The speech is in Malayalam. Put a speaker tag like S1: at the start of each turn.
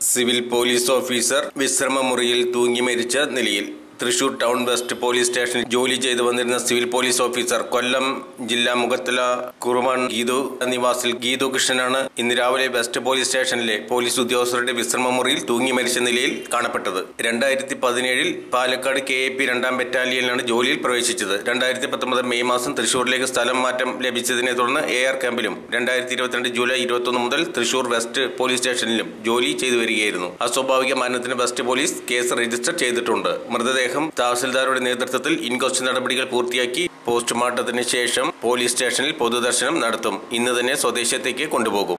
S1: സിവിൽ പോലീസ് ഓഫീസർ വിശ്രമമുറിയിൽ തൂങ്ങി മരിച്ച നിലയിൽ. തൃശൂർ ടൗൺ വെസ്റ്റ് പോലീസ് സ്റ്റേഷനിൽ ജോലി ചെയ്തു വന്നിരുന്ന സിവിൽ പോലീസ് ഓഫീസർ കൊല്ലം ജില്ലാ മുഖത്തല കുറുമൺ ഗീതു നിവാസിൽ ഗീതു കൃഷ്ണനാണ് ഇന്ന് രാവിലെ വെസ്റ്റ് പോലീസ് സ്റ്റേഷനിലെ പോലീസ് ഉദ്യോഗസ്ഥരുടെ വിശ്രമമുറിയിൽ തൂങ്ങി മരിച്ച നിലയിൽ കാണപ്പെട്ടത്. 2017 പാലക്കാട് KAP 2ാം ബറ്റാലിയനിലാണ് ജോലിയിൽ പ്രവേശിച്ചത്. 2019 മെയ് മാസം തൃശൂരിലേക്ക് സ്ഥലം മാറ്റം ലഭിച്ചതിനെ തുടർന്ന് AR ക്യാമ്പിലും 2022 ജൂലൈ 21 മുതൽ തൃശൂർ വെസ്റ്റ് പോലീസ് സ്റ്റേഷനിലും ജോലി ചെയ്തു വരികയായിരുന്നു. അസ്വാഭാവിക മരണത്തിന് വെസ്റ്റ് പോലീസ് കേസ് രജിസ്റ്റർ ചെയ്തിട്ടുണ്ട്. മൃതദേഹം തഹസിൽദാരുടെ നേതൃത്വത്തിൽ ഇൻക്വസ്റ്റ് നടപടികൾ പൂർത്തിയാക്കി പോസ്റ്റ്മോർട്ടത്തിന് ശേഷം പോലീസ് സ്റ്റേഷനിൽ പൊതുദർശനം നടത്തും. ഇന്ന് തന്നെ സ്വദേശത്തേക്ക് കൊണ്ടുപോകും.